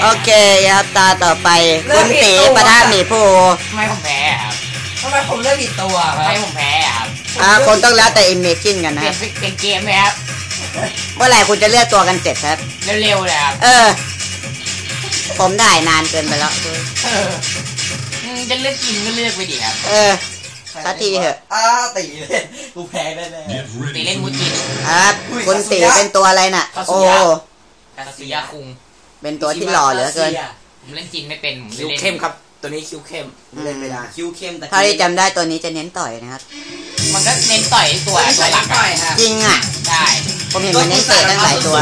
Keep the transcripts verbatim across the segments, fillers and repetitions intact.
โอเคครับตาต่อไปคุณตีประธานหมีภูทำไมผมแพ้ครับทำไมผมเลือกผิดตัวคทำไมรับผมแพ้ครับอ่าคนต้องแล้วแต่อิมเมจินกันเปนะลี่ยนเปลี่ยนเกมไหมครับเมื่อไหร่คุณจะเลือกตัวกันเสร็จครับเร็วๆเลยครับเออ ผมได้นานเกินไปแล้วเออจะเลือกกินก็เลือกไปดิครับเออสักทีเถอะอ้าตีเล่นกูแพ้แน่ๆตีเล่นมุจินครับคุณตีเป็นตัวอะไรน่ะโอ้คาสุยะคุงเป็นตัวที่หล่อเหลือเกินผมเล่นจินไม่เป็นผมคิวเล่นเข้มครับตัวนี้คิวเข้มเล่นไม่ได้คิวเข้มแต่ถ้าที่จำได้ตัวนี้จะเน้นต่อยนะครับมันก็เน้นต่อยตัวตัวหลักต่อยฮะจริงอ่ะได้ผมเห็นมันเน้นเตะตั้งหลายตัว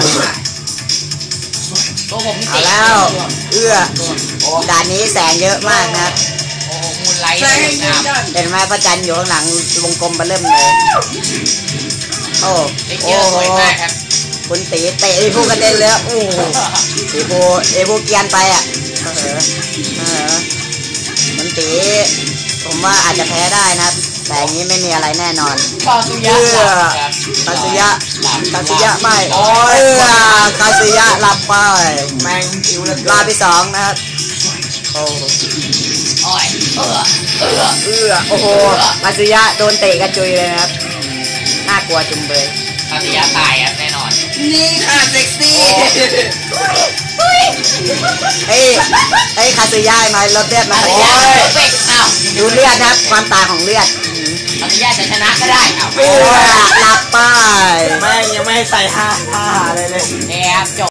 ตัวผมเอาแล้วเอื้อด่านนี้แสงเยอะมากนะครับโอ้มูลไลท์ใช่ให้ยืนยันเห็นไหมพระจันทร์อยู่ข้างหลังวงกลมมาเริ่มเลยโอ้เด็กโอ้เยอะสวยโหมากครับคุณตีเตะไอ้ผู้กระเด็นเลยโอ้โหไอ้ผู้ไอ้ผู้เกียนไปอ่ะเออเออคุณตีผมว่าอาจจะแพ้ได้นะครับแต่อย่างนี้ไม่มีอะไรแน่นอนคาสุยะเอื้อคาสุยะคาสุยะไม่โอ้ยคาสุยะหลับไปแมงคิวแล้วลาไปสองนะครับโอ้โอ้ยเออเออเอื้อโอ้โหคาสุยะโดนเตะกระจุยเลยนะครับน่ากลัวจุงเบยคาสุยะตายครับแน่นอนนี่ค่ะเซ็กซี่เอ้ยเอ้ยคาสุยะมาลดเลือดมาคาคาสุสุยะยะเพอร์เฟกต์อ้าวดูเลือดนะครับความต่างของเลือดคาสุยะจะชนะก็ได้อ้าวเอื้อหลับไปแม่งยังไม่ให้ใส่ห้าห้าเลยเลยเนี่ยครับจบ